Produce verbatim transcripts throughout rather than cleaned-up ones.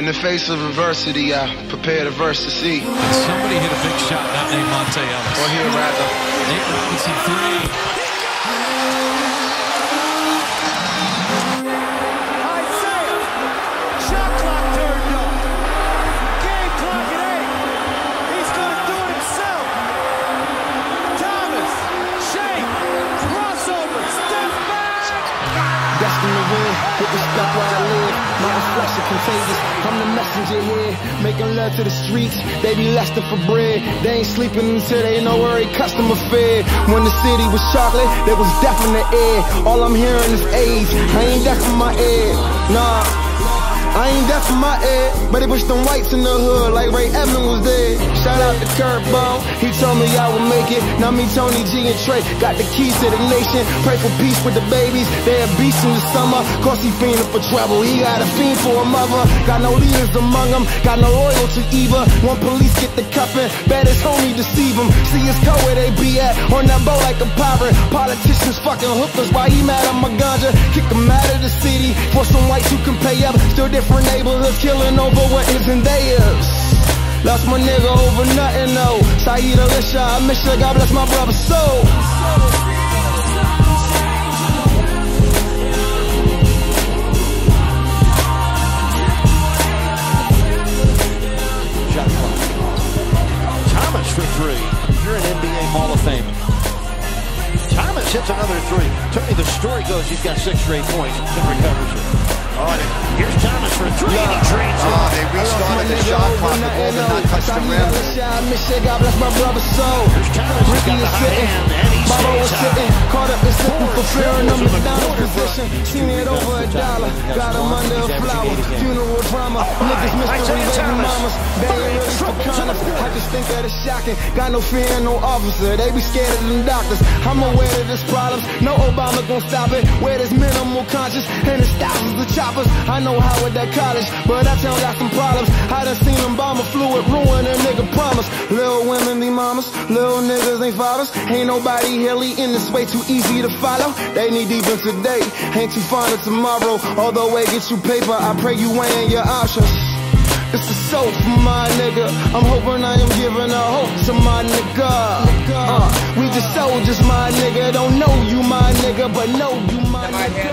the face of adversity, I prepared a verse to see. And somebody hit a big shot, not named Monte Ellis. Or here, rather. Nate Robinson, three. With respect where I live, my reflection contagious. I'm the messenger here, making love to the streets. They be lusting for bread. They ain't sleeping until they know where they customer fed. When the city was chocolate, there was death in the air. All I'm hearing is AIDS. I ain't deaf in my ear, nah. I ain't deaf in my ear, but they wish them whites in the hood like Ray Evans was there. Shout out to Kurt Bone, he told me I would make it. Now me, Tony G and Trey got the keys to the nation. Pray for peace with the babies, they a beast in the summer. Cause he fiending for trouble, he got a fiend for a mother. Got no leaders among them, got no loyal to either. One police get the cuffin', bad as homie deceive them. See his co where they be at, on that boat like a pirate. Politicians fucking hookers, why he mad at my ganja? Kick him out of the city, for some whites who can pay up. Still different neighborhoods killing over what isn't theirs. Lost my nigga over nothing though. Saeed Alicia, I miss you, God bless my brother's soul. Shot clock. Thomas for three. You're an N B A Hall of Famer. Thomas hits another three. Tony, the story goes he's got six straight points and recovers it. Oh, here's Thomas for three, and he drains it. Oh, they restarted the shot clock. The ball did not touch the rim. God bless my brother's soul. Here's Thomas, he's got the high hand, and he stays high. Caught up and slipping for fearing them the down position. Seen it over a dollar. Got him under a flower. Funeral drama. Niggas mystery baby mamas. They ain't really for condoms. I just think that it's shocking. Got no fear in no officer. They be scared of them doctors. I'm aware of this problems. No Obama gon' stop it. Where there's minimal conscience and it's thousands of choppers. I know how at that college, but that town got some problems. I done seen them bomb a fluid, ruin a nigga promise. Little women be mamas, little niggas ain't fathers. Ain't nobody here leading this way too easy to follow. They need deep in today, ain't too fond of tomorrow. Although they get you paper, I pray you weighing your options. This is soap for my nigga. I'm hoping I am giving a hope to my nigga. Uh, we just soldiers, my nigga. Don't know you, my nigga, but know you, my nigga.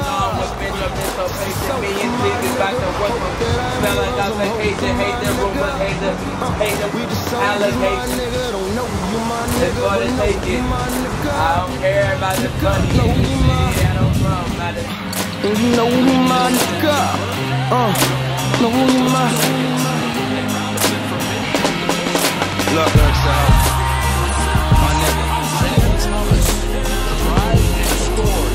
It's gonna take it. I don't care about the funny shit. I don't know about it. You know you my nigga. Uh, know you my. Look, look, so my nigga Thomas tried and scored.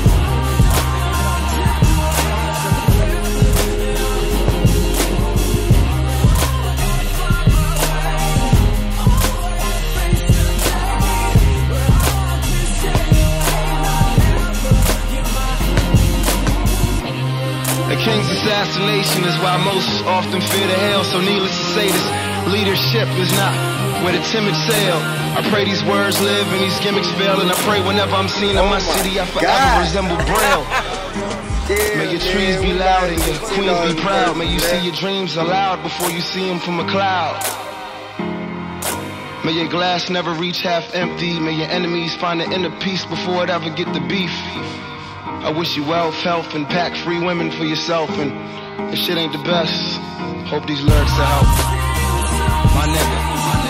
The king's assassination is why most often fear the hell. So needless to say, this leadership is not where the timid sail. I pray these words live and these gimmicks fail. And I pray whenever I'm seen in my, my city, I forever God. resemble Braille. Yeah, may your trees be loud and your queens be proud. May you see your dreams aloud before you see them from a cloud. May your glass never reach half empty. May your enemies find the inner peace before it ever get the beef. I wish you wealth, health, and pack free women for yourself. And this shit ain't the best. Hope these lyrics will help. My nigga.